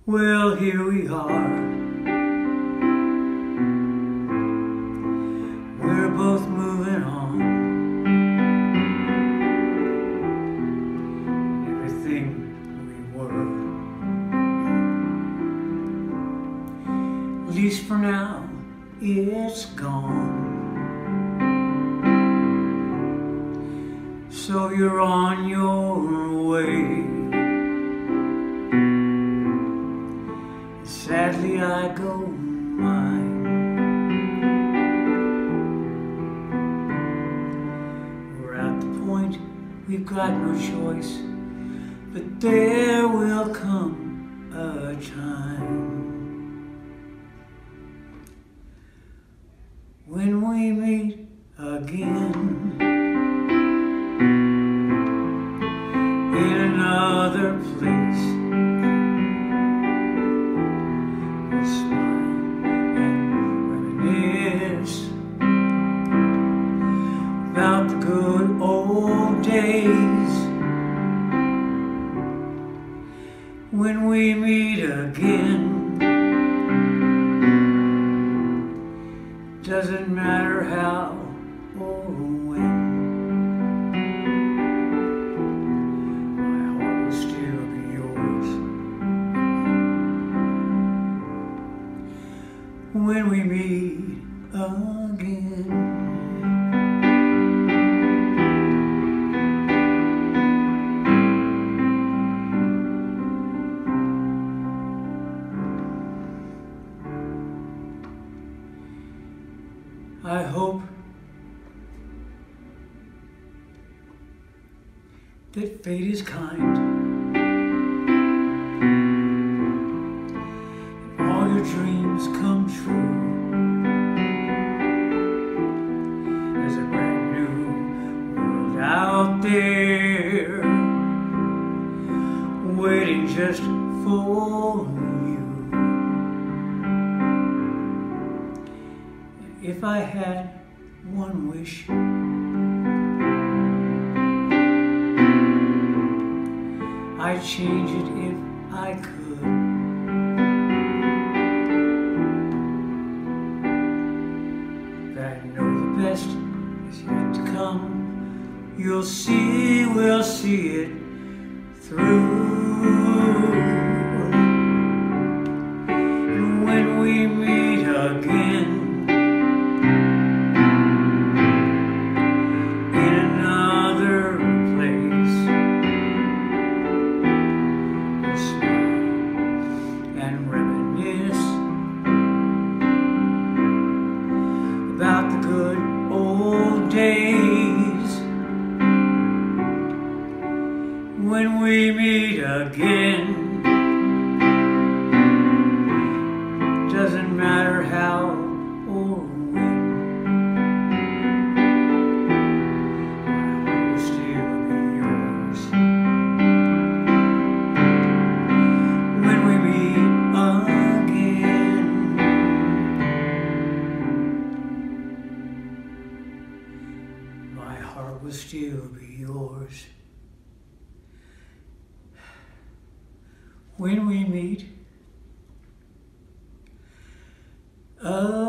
Well, here we are. We're both moving on. Everything we were, at least for now, it's gone. So you're on your way. Sadly, I go mine. We're at the point we've got no choice, but there will come a time when we meet again in another place. Smile and reminisce about the good old days. When we meet again, doesn't matter how or when, my heart will still be yours. When we meet again, I hope that fate is kind and all your dreams come true. There's a brand new world out there waiting just for you. And if I had one wish, I'd change it if I could. But I know the best is yet to come. You'll see, we'll see it through. And when we meet again in another place, we'll smile and reminisce about the good old days. When we meet again, doesn't matter how or when, my heart will still be yours. When we meet again, my heart will still be yours. When we meet again.